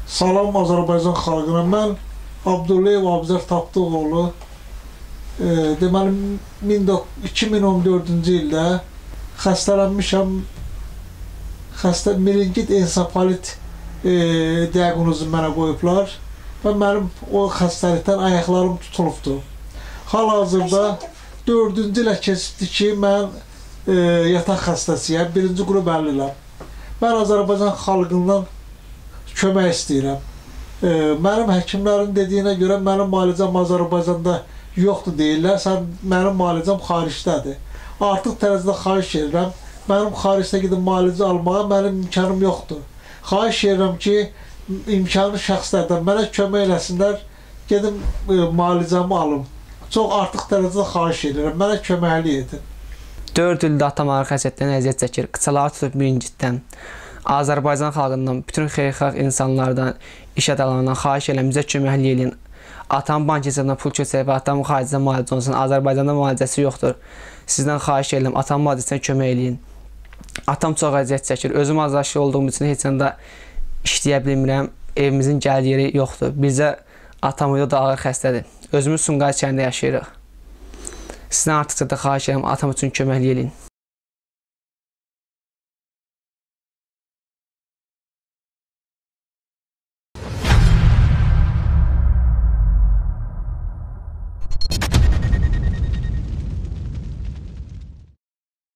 Salam Azərbaycan xalqına. Mən Abdullayev Abzər Tapdıqoğlu. Deməli, 2014-cü ildə xəstələnmişəm. Meninqit ensefalit diaqnozu mənə qoyublar və mənim o xəstəlikdən ayaqlarım tutulubdur. Hal-hazırda 4-cü ilə keçibdir ki, mən yataq xəstəsiyəm, 1-ci qrup 50-ləm. Mən Azərbaycan xalqından kömək istəyirəm. Mənim həkimlərin dediyinə görə mənim müalicəm Azərbaycanda yoxdur deyirlər, mənim müalicəm xaricdədir. Artıq tərəzidə xahiş edirəm, mənim xaricdə gedib müalicə almağa mənim imkanım yoxdur. Xahiş edirəm ki, imkanlı şəxslərdən mənə kömək eləsinlər, gedim müalicəmi alım. Çox artıq tərəzidə xahiş edirəm, mənə köməkli edin. 4 ildə atam ağır xəstəlikdən əziyyət çəkir, qıçaları tutub meninqitdən. Azərbaycan xalqından, bütün xeyirxalq insanlardan, iş adamlarından xahiş edirəm, bizə köməkli edin. Atam bank hesabına pul köçək və atamın xaricdə müalicə olsun. Azərbaycanda müalicəsi yoxdur. Sizdən xahiş edirəm, atamın müalicəsinə kömək eləyin. Atam çox əziyyət çəkir. Özüm azadlı olduğum üçün heç anda işləyə bilmirəm. Evimizin gəl yeri yoxdur. Bizə atam da ağır xəstədir. Özümüz Sumqayıt kəndində yaşayırıq. Sizdən artıqca da xahiş edirəm, atam üçün köməkli eləyin.